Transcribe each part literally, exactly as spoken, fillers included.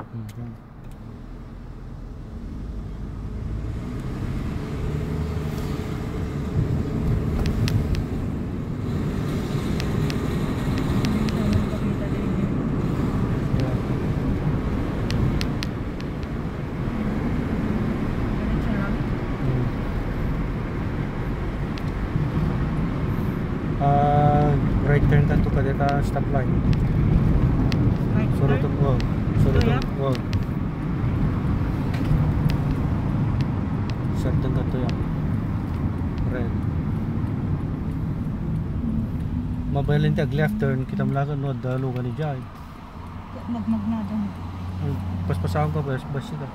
Hmm. Right turn ka to kadeta stoplight. Right Surut turn? wag. Surut Tuya? wag. Sardan ka to yan. Red. Mabalin tag left turn kita melakan no dalo ka ni Jai. Magmag na dyan. Pas-pasahan ka bas bas sila.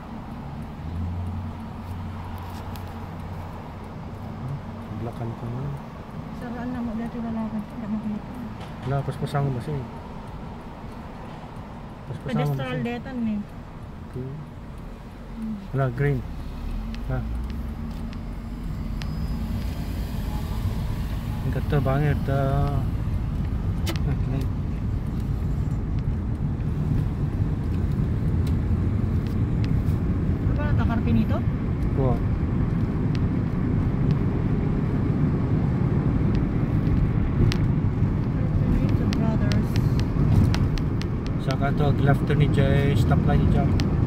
Blakan ko mo. Saraan na mo dati lalaban ka. Wala, pas-pasahan ba siya eh. Pas-pasahan ba Pedestral siya. detan eh. Okay. Wala, green. Ha. Ang kata bangit. Uh, okay. Ano ba natakarpin ito? Wow. Saka to left turn ni Jay, stoplight ni Jay.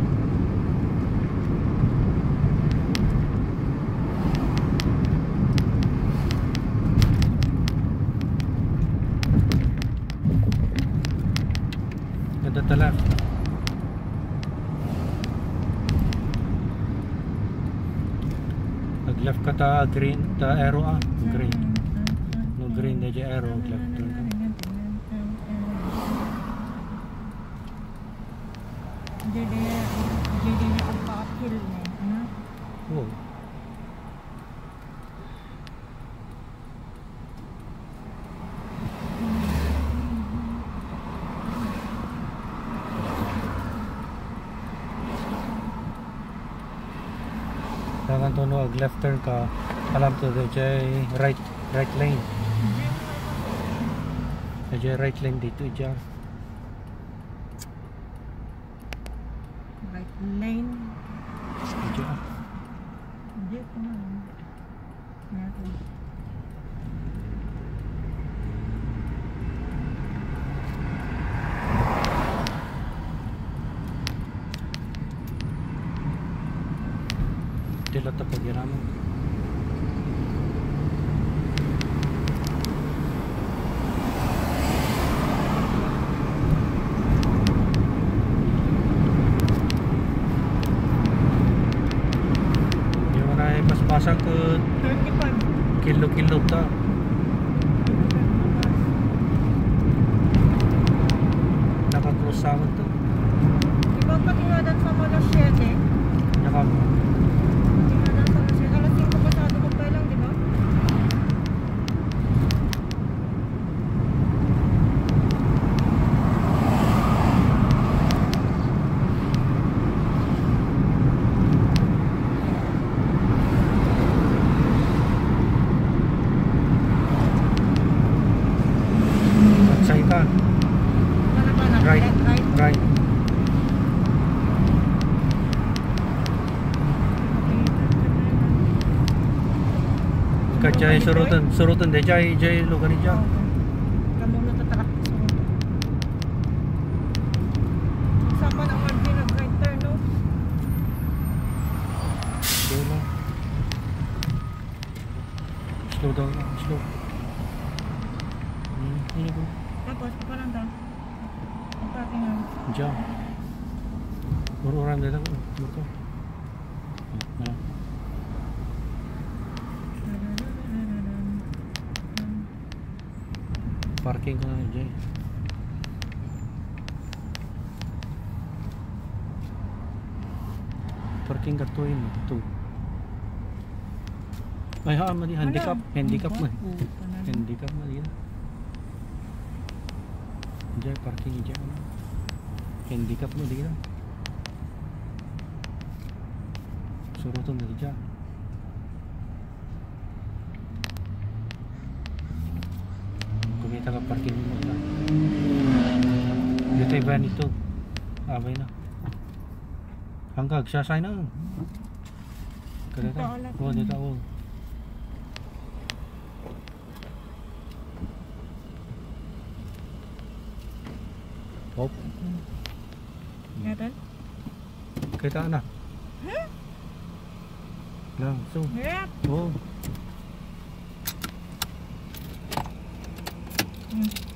Ganda ta left. Nag left ka ta green, ta arrow ah, green. No green na Jay arrow, left turn. Jadi jadi ni pagpa-uphill ni, ano? Oh. Dagan to no ag left turn ka, alam to the Jay right right lane. Jay right lane dito Jay. Right lane. Jay. Hindi ko na. Meron. Tila ta pagyaramo. Pasang ke thirty-five. kilo-kilo ta. Naka-cross sa akin to. Diba patingadan sa mga siete? Naka Patingadan sa mga siete. Alas cinco pasado ko pa lang, diba? Right, right. Kajay surutan, surutan deh jay jay lo kani jay. Kamu na tatarak surutan. Sama na one pinag right turn no. Slow lang. Slow down lang, slow. Hmm, ini ko. Tapos pa lang daw. Patingan. Jam. Orang-orang dia tak motor. Ha. Parking ko na Jay. Parking ka to yun to. Ay ha mali handicap, handicap man. Handicap man yan. Jay parking Jay. Handicap mo di lang. Surutan dari Jay. Kumita ka parking mo na. Dito van itu. Abay na. Hanggang sasay na. Kada Dito, ta. ulit. Oh, dito oh. Hop. Meron? Kita na. Hmm? Langsung. Yep. Oh. Hmm.